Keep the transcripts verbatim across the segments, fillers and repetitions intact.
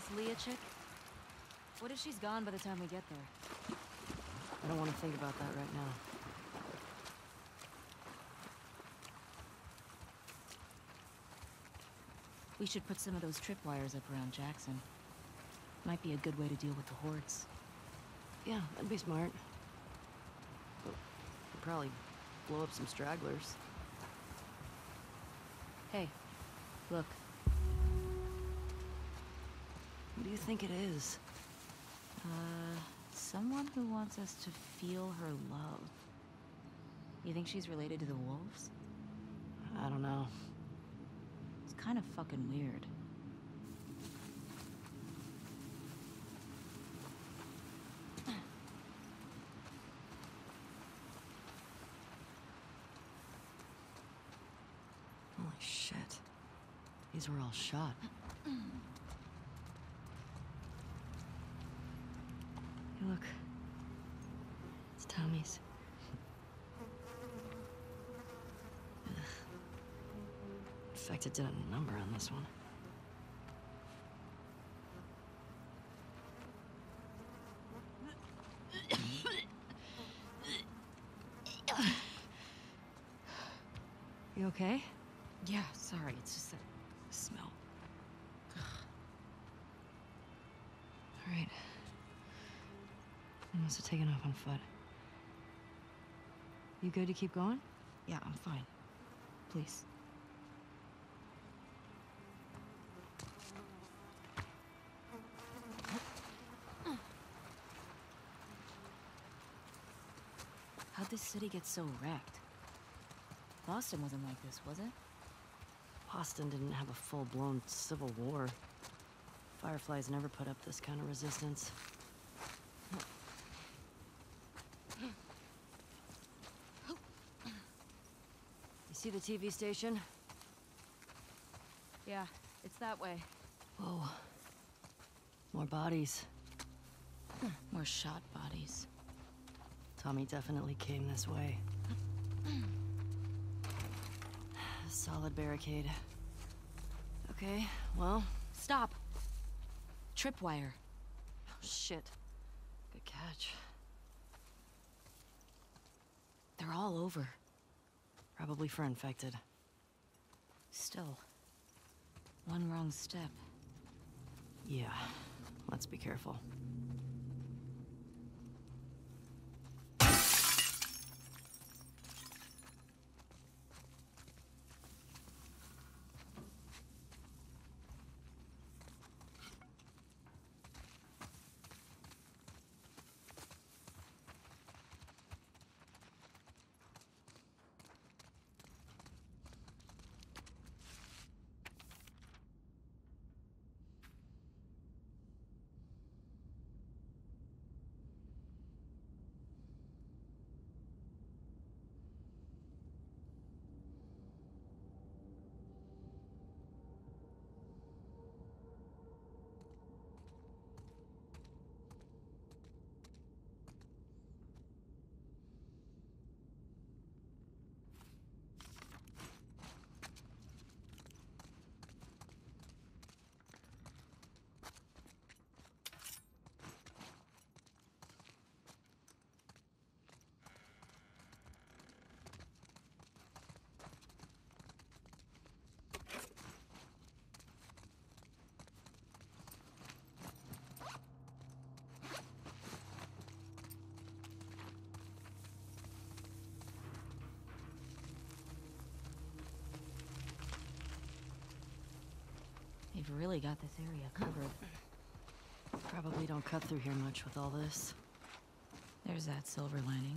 Leah chick? What if she's gone by the time we get there? I don't want to think about that right now. We should put some of those tripwires up around Jackson. Might be a good way to deal with the hordes. Yeah, that'd be smart. But we'd probably blow up some stragglers. Hey, look. What do you think it is? Uh, someone who wants us to feel her love. You think she's related to the wolves? I don't know. It's kind of fucking weird. Holy shit. These were all shot. Hey, look. It's Tommy's. Ugh. Infected did a number on this one. You okay? Yeah, sorry, it's just that smell. Alright. I must have taken off on foot. You good to keep going? Yeah, I'm fine. Please. How'd this city get so wrecked? Boston wasn't like this, was it? Boston didn't have a full-blown civil war. Fireflies never put up this kind of resistance. You see the T V station? Yeah, it's that way. Whoa. More bodies. More shot bodies. Tommy definitely came this way. Solid barricade. Okay, well... Stop! Tripwire. Oh, shit. Good catch. They're all over. Probably for infected. Still. One wrong step. Yeah. Let's be careful. They've really got this area covered. Probably don't cut through here much with all this. There's that silver lining.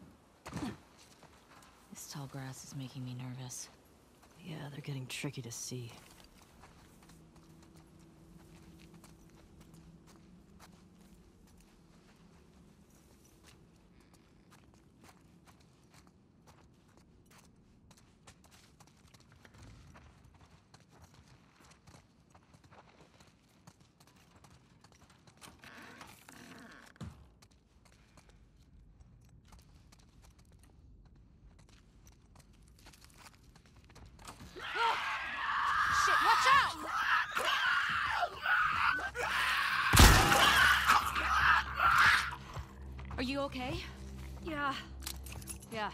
This tall grass is making me nervous. Yeah, they're getting tricky to see. Shit! okay? Yeah. Yeah.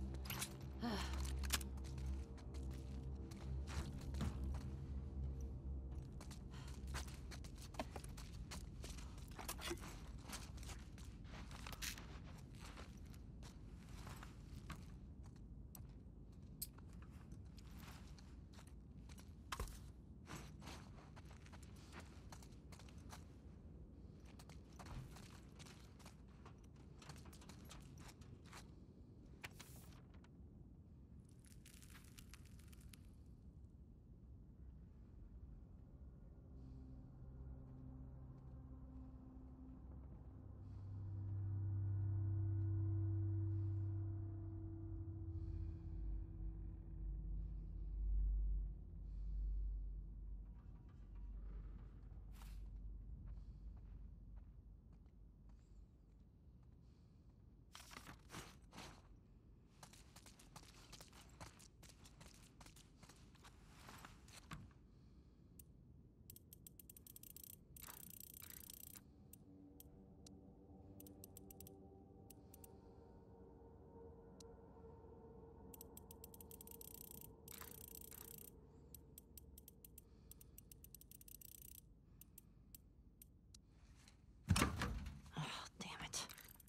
Oh, damn it.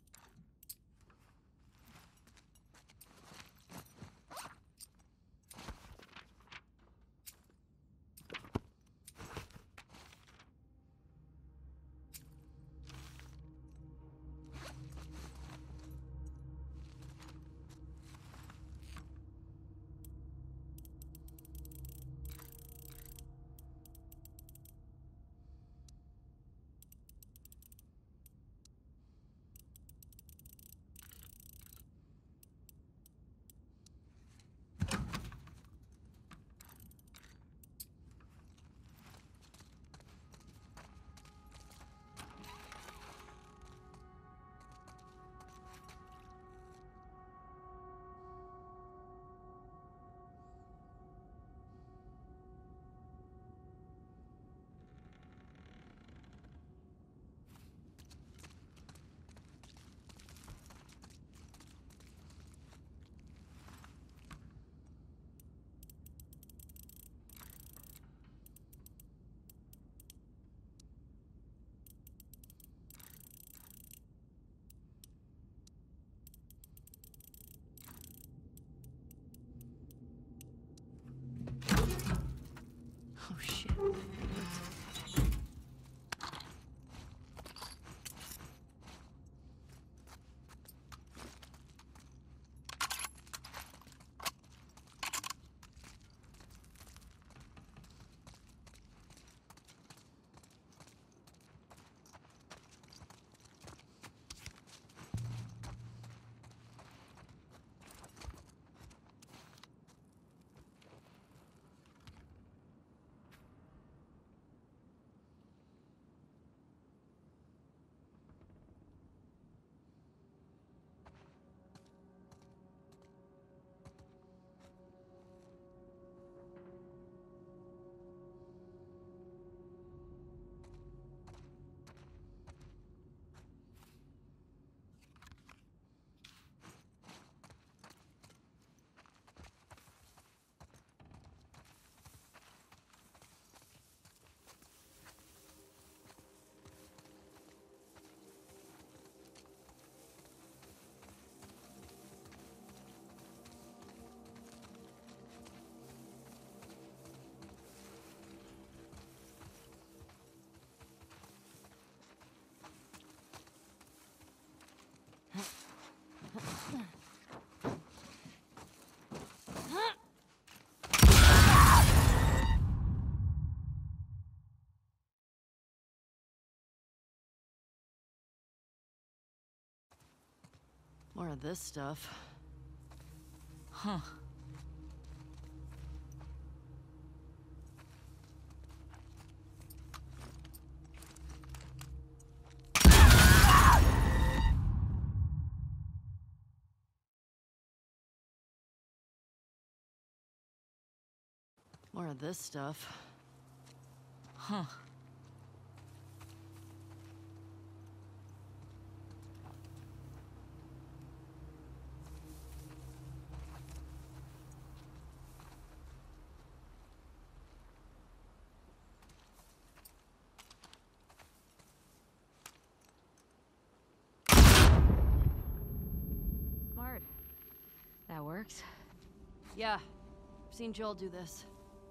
Oh, shit. More of this stuff. Huh. More of this stuff. Huh. works? Yeah, I've seen Joel do this.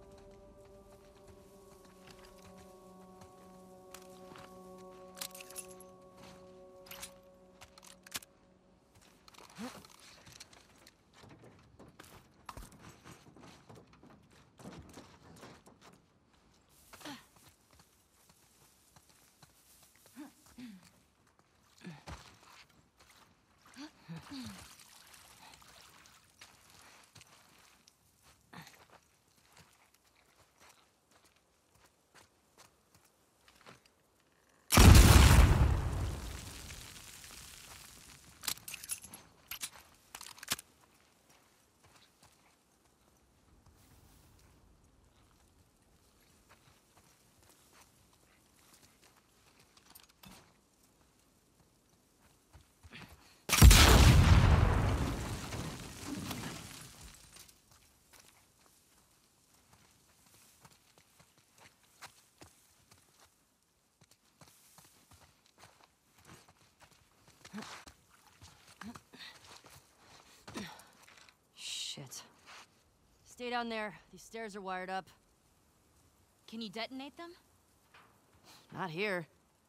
Shit. Stay down there. These stairs are wired up. Can you detonate them? Not here.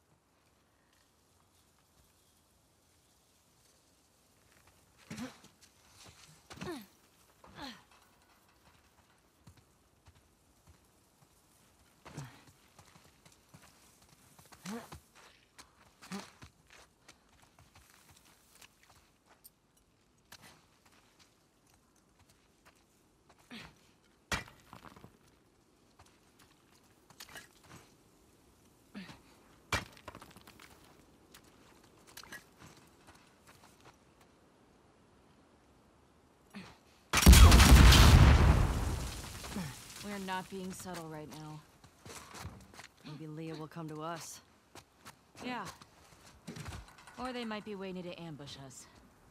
We're not being subtle right now. Maybe Leah will come to us. Yeah. Or they might be waiting to ambush us.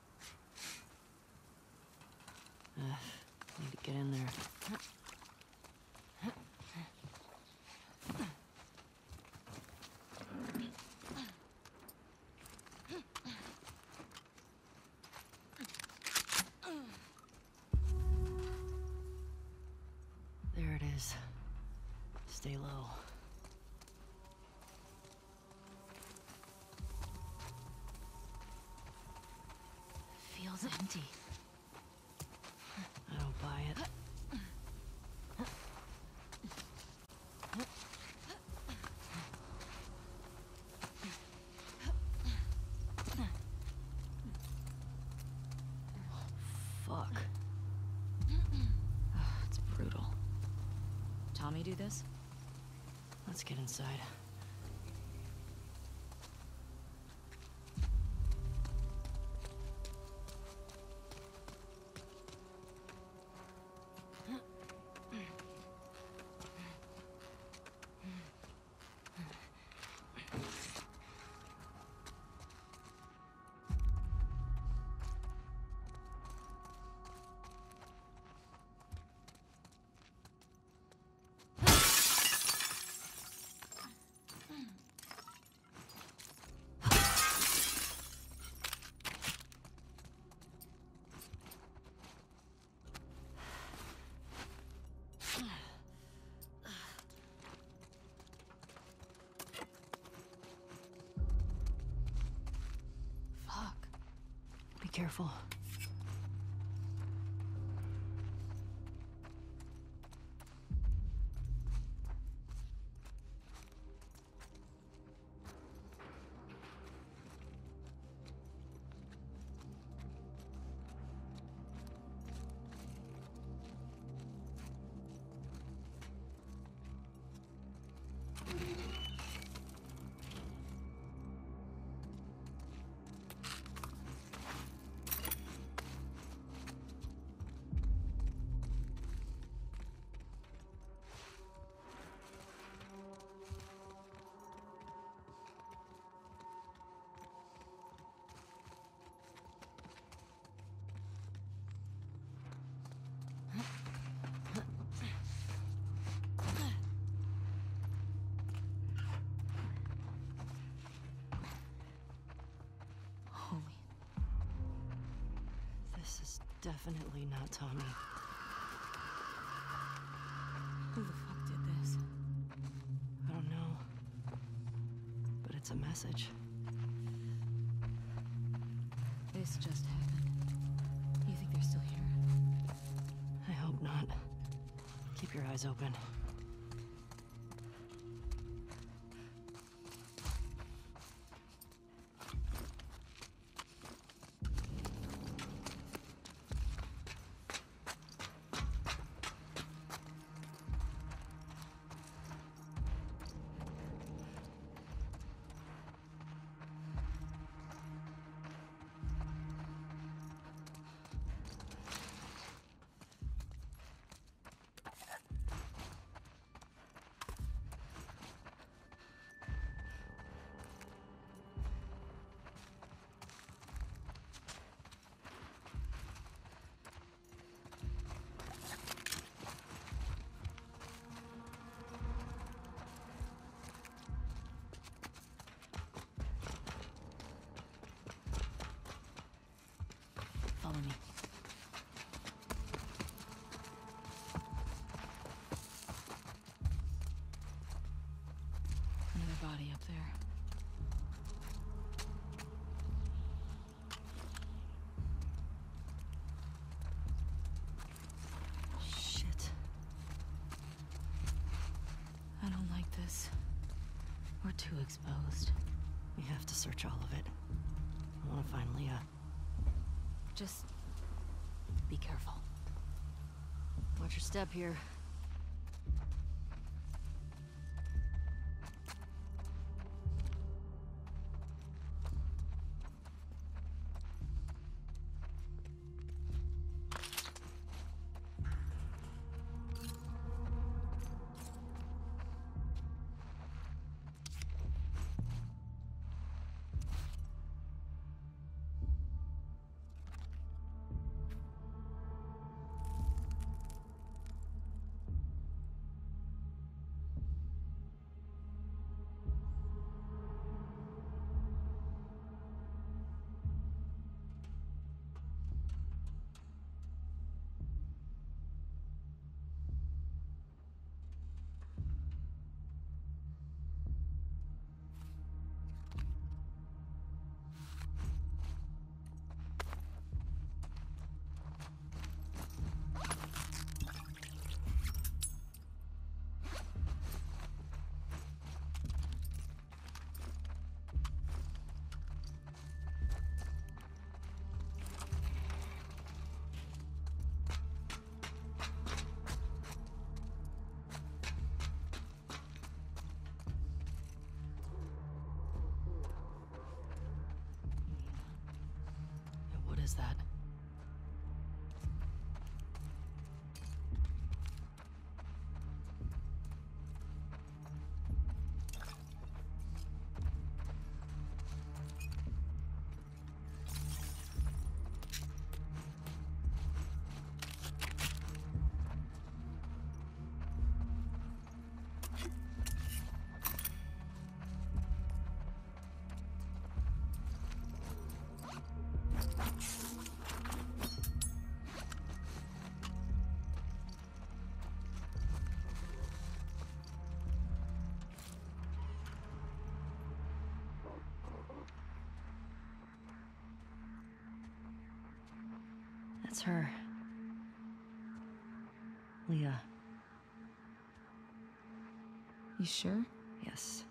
Uh, need to get in there. There it is. Stay low. Feels empty. I don't buy it. Fuck. It's brutal. Tommy do this? Let's get inside. Be careful. Holy. This is Definitely not Tommy. Who the fuck did this? I don't know. But it's a message. This just happened. You think they're still here? I hope not. Keep your eyes open. Follow me. Another body up there. Shit. I don't like this. We're too exposed. We have to search all of it. I want to find Leah. Just be careful. Watch your step here. What is that? That's her. Leah. You sure? Yes.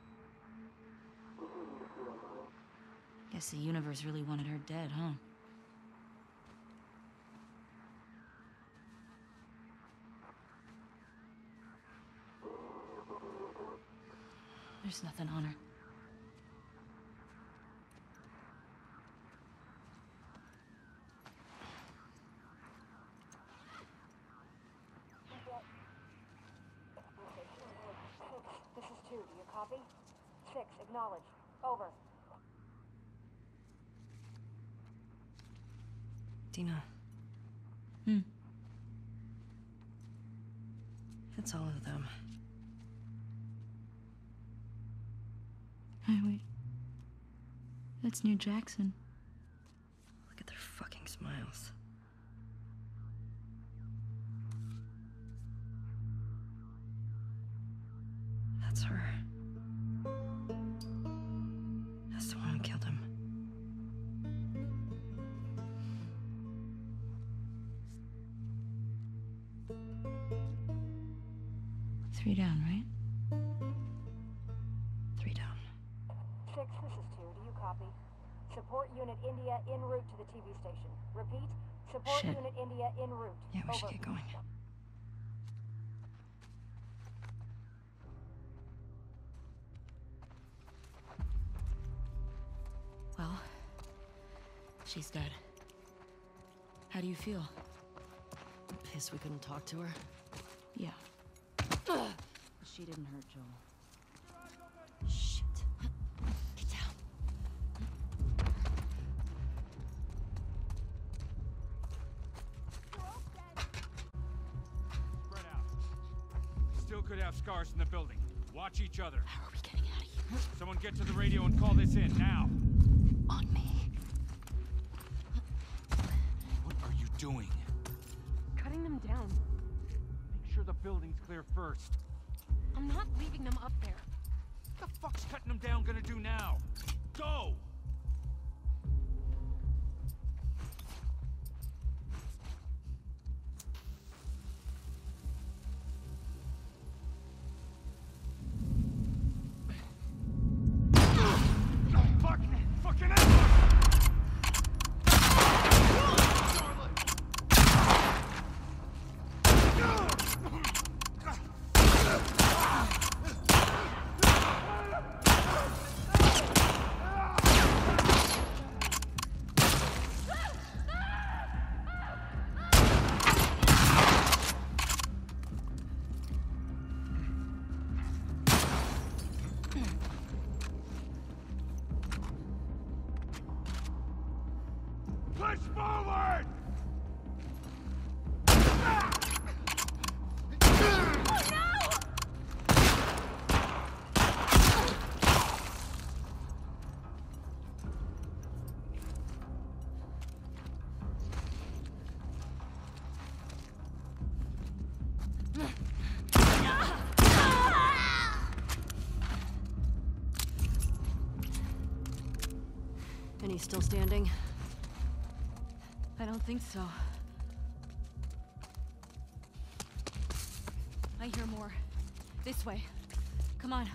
Guess the universe really wanted her dead, huh? There's nothing on her. This is two. Do you copy? Six. Acknowledge. Over. Dina. Hmm. It's all of them. Hey, wait. That's near Jackson. Look at their fucking smiles. That's her. That's the one who killed him. Three down, right? Three down. Six, this is two. Do you copy? Support Unit India en route to the T V station. Repeat, support Shit. Unit India en route. Yeah, we should Over. get going. Well, she's dead. How do you feel? Pissed we couldn't talk to her. Yeah. She didn't hurt Joel. Shit. Get down. Spread out. Still could have scars in the building. Watch each other. How are we getting out of here? Someone get to the radio and call this in, now. On me. What are you doing? Cutting them down. Make sure the building's clear first. I'm not leaving them up there. What the fuck's cutting them down gonna do now? Go! Fuck! Fucking hell! Push forward! And he's still standing? I don't think so. I hear more. This way. Come on.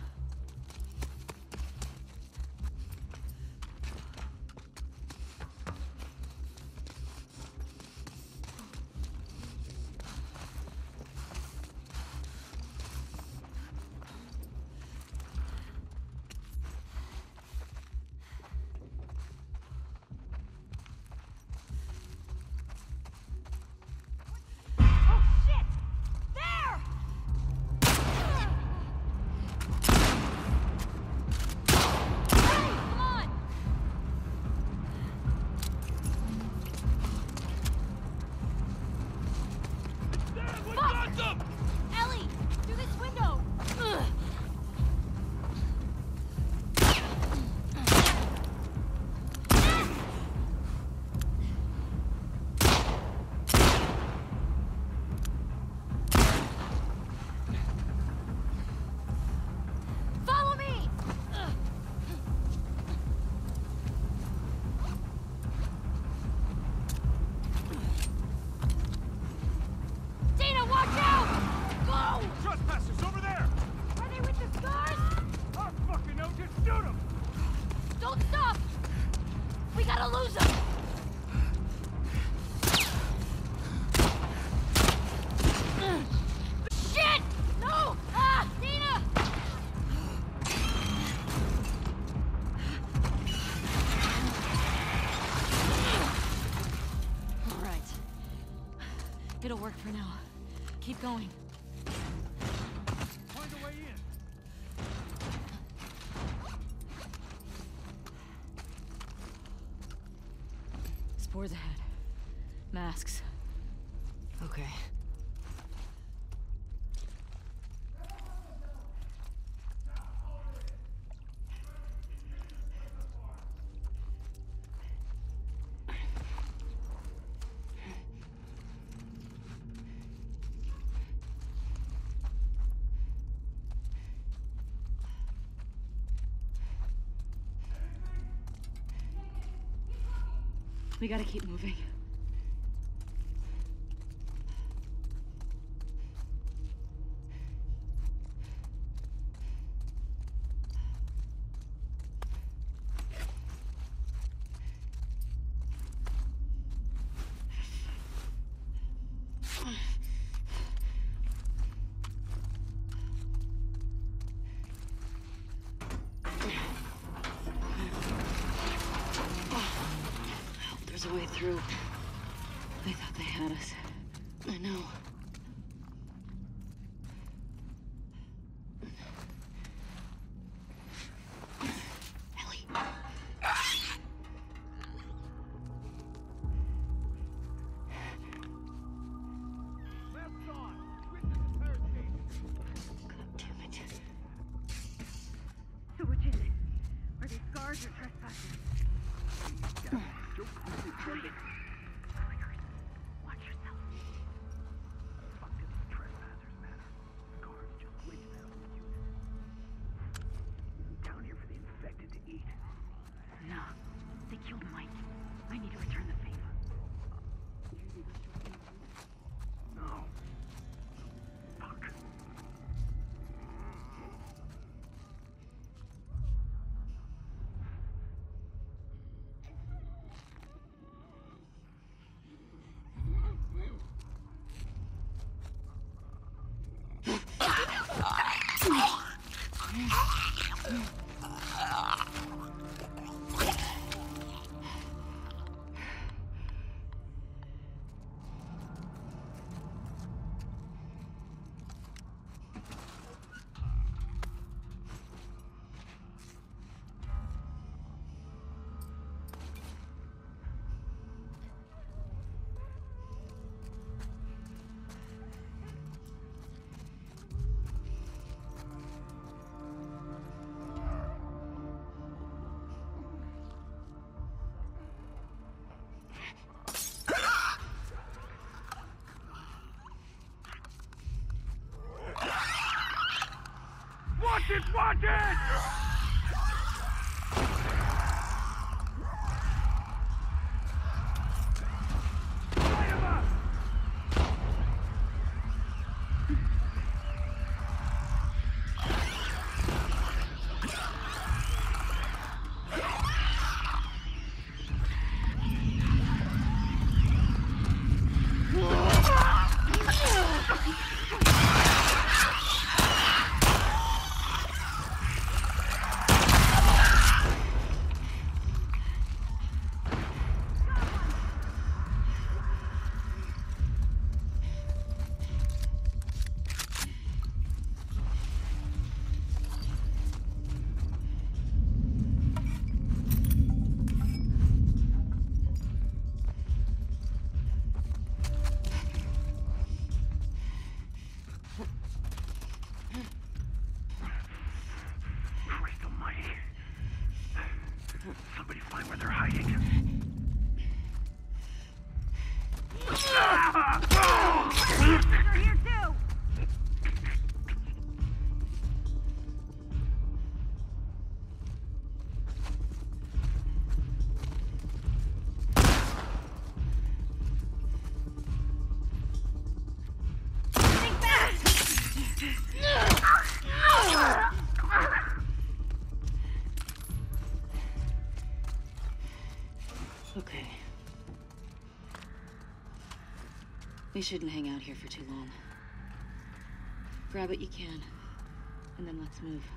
Ellie! Through this window! Follow me! Dana, watch out! Go! Trespassers over there! Are they with the scars? I fucking know, just shoot them! Don't stop! We gotta lose them! Shit! No! Ah! Dina! All right. It'll work for now. Keep going. Find a way in. Spores ahead. Masks. Okay. We gotta keep moving. There's a way through. They thought they had us. I know. Ellie. Left on! Switch to the third station! God damn it. So which is it? Are they scars or trespassers? Watch yourself. Fuck do these trespassers matter? Guards just glitched out of the unit. Down here for the infected to eat. No. They killed Mike. I need to return the favor. No. Fuck. Watch it! Watch it! Light 'em up! Christ almighty. Somebody find where they're hiding. They're here too! Think back! Okay. We shouldn't hang out here for too long. Grab what you can, and then let's move.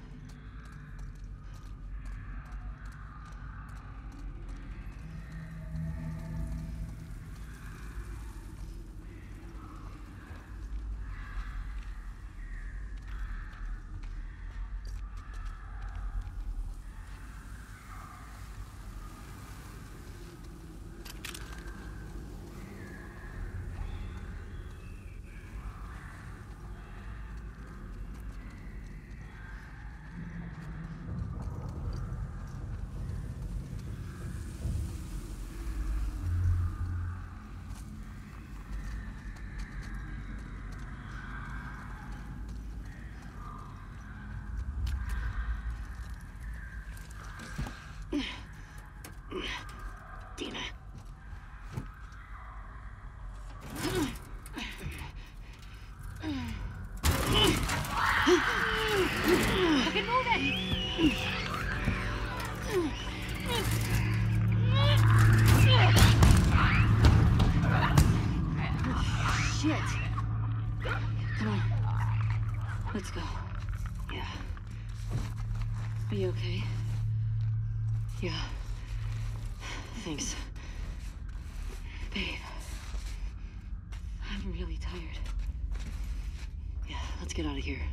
Fucking move it! Shit! Come on. Let's go. Yeah. Are you okay? Yeah. Thanks. Babe. I'm really tired. Yeah, let's get out of here.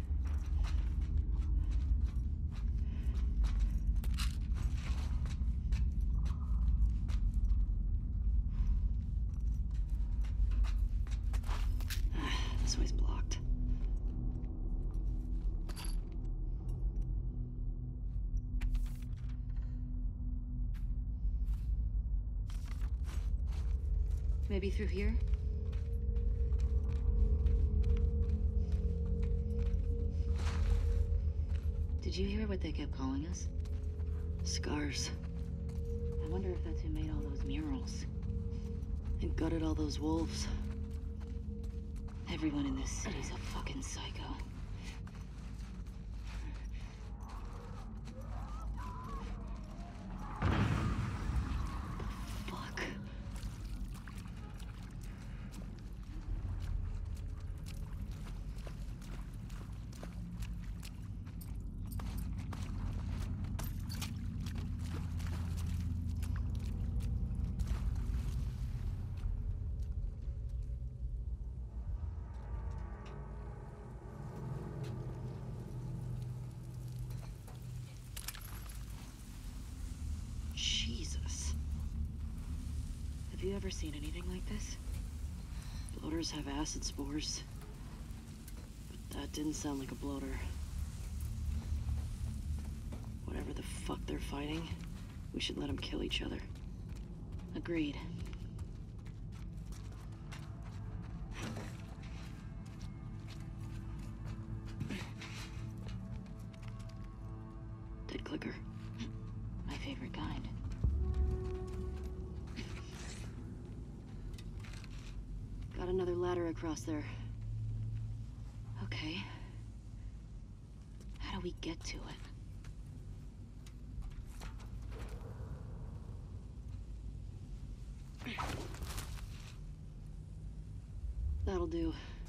This way's blocked. Maybe through here? Did you hear what they kept calling us? Scars. I wonder if that's who made all those murals. And gutted all those wolves. Everyone in this city's a fucking psycho. Fuck. Jesus. Have you ever seen anything like this? Bloaters have acid spores. But that didn't sound like a bloater. Whatever the fuck they're fighting, we should let them kill each other. Agreed. Dead clicker. My favorite kind. Got another ladder across there. Okay. How do we get to it? That'll do.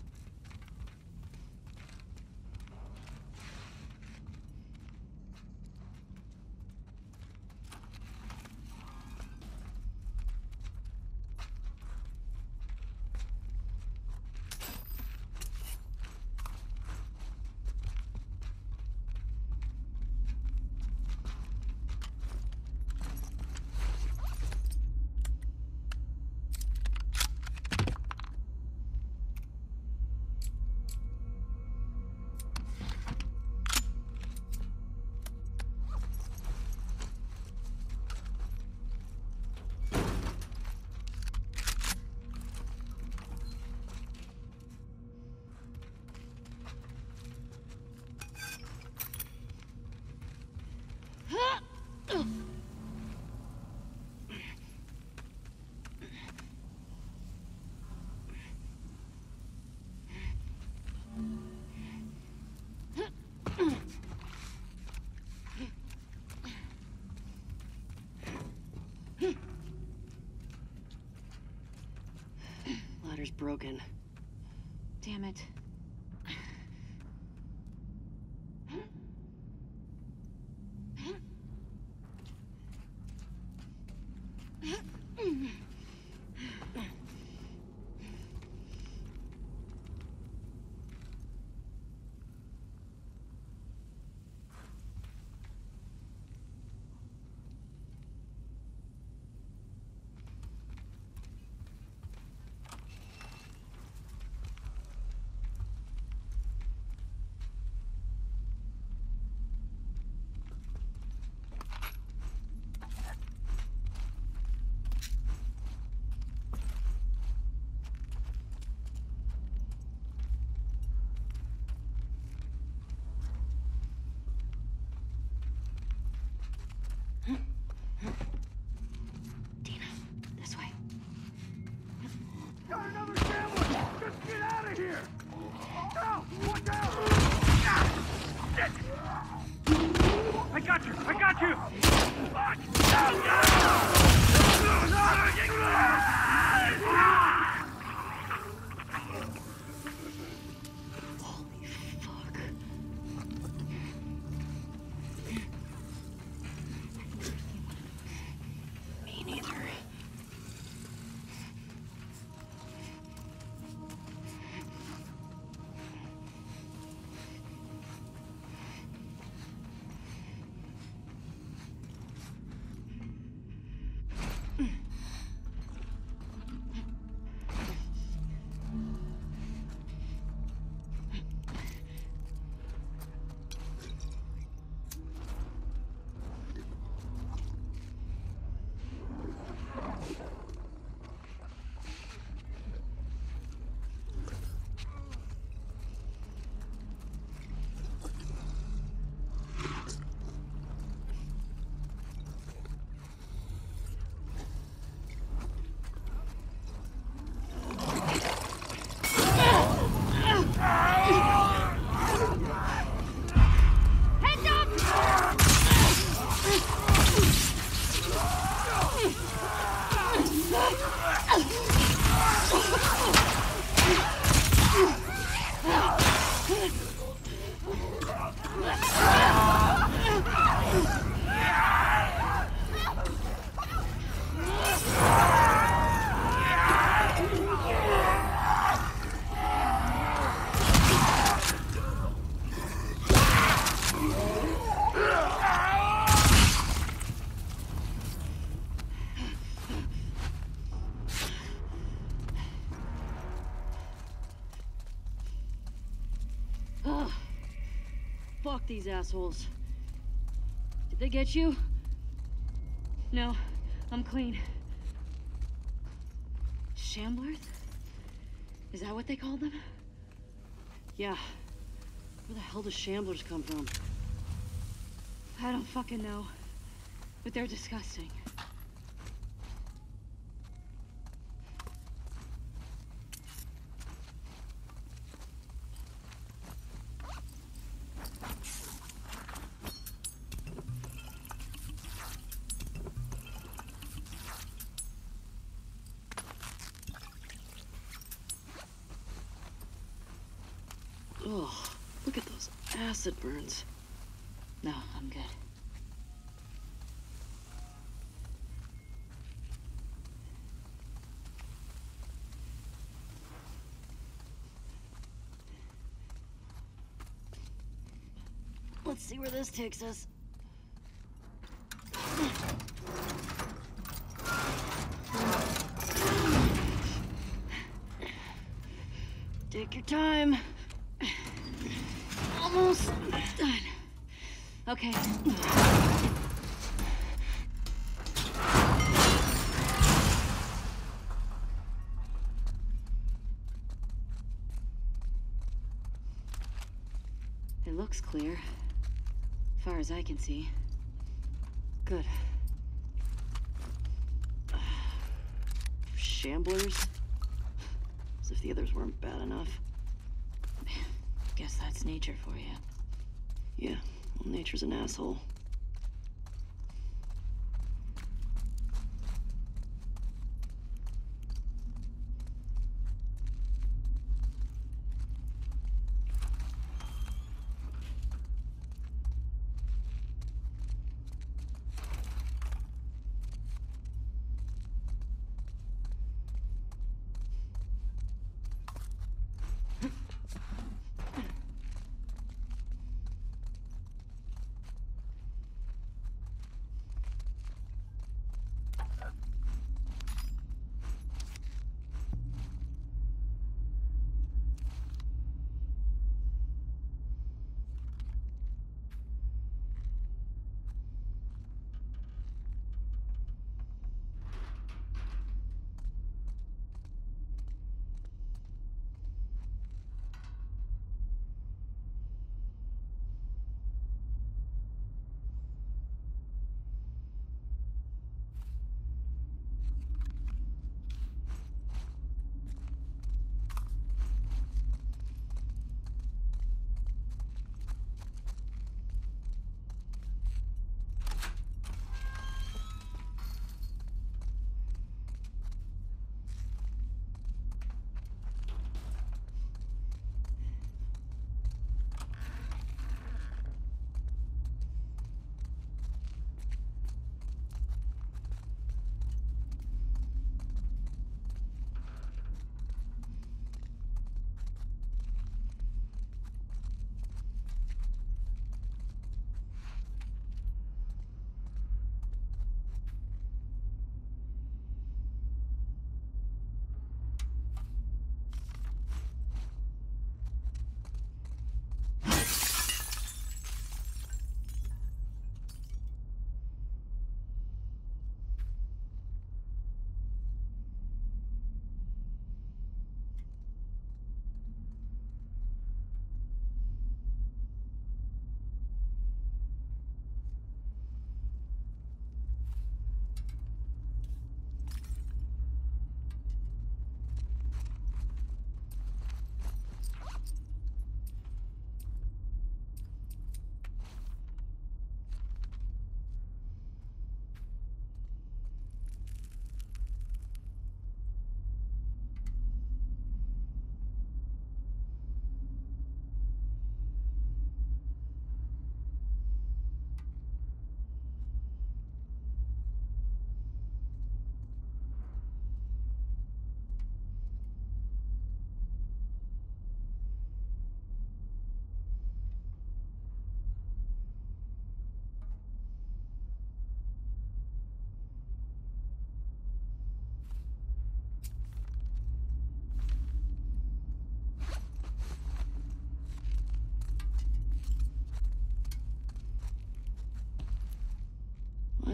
Ladder's broken. Damn it. Dina, this way. Got another sandwich! Just get out of here! No! Watch out! Ah! Shit! I got you! I got you! Fuck! Holy fuck. Me neither. Ugh. Fuck these assholes. Did they get you? No, I'm clean. Shamblers? Is that what they called them? Yeah. Where the hell do shamblers come from? I don't fucking know. But they're disgusting. Oh, look at those acid burns. No, I'm good. Let's see where this takes us. Take your time. Almost done. Okay. It looks clear, as far as I can see. Good. Shamblers? As if the others weren't bad enough. Guess that's nature for you. Yeah, well, nature's an asshole.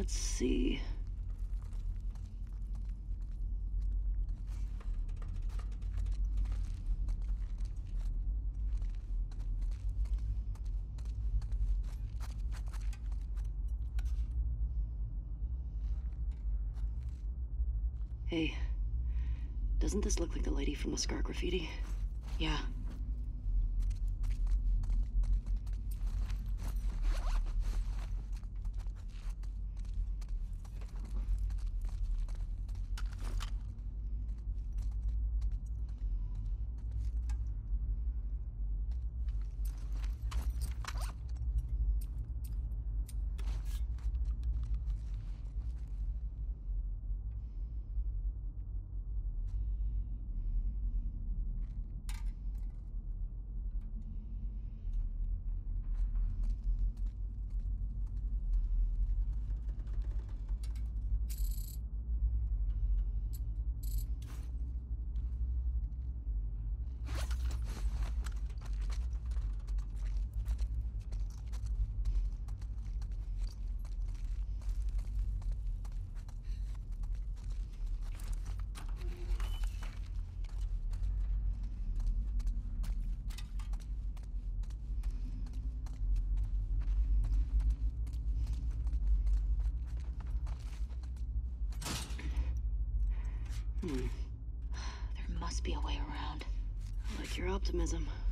Let's see. Hey, doesn't this look like the lady from the Scar graffiti? Yeah. Hmm. There must be a way around. I like your optimism.